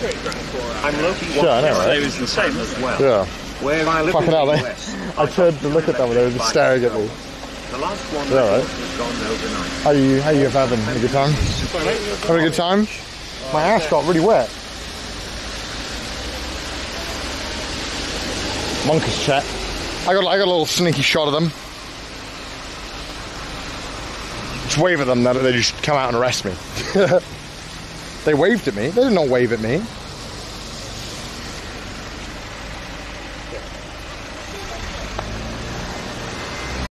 I'm Loki. Sure, I know, right? It was the same as well. Yeah. Where I live Fucking in hell, the they... US, I turned to look at them and they were just staring at me. the last one Yeah, right. was gone overnight. How you having? Having a good time? Having a good time? My ass got really wet. Monkeys chat. I got a little sneaky shot of them. Just wave at them, they just come out and arrest me. They waved at me. They did not wave at me.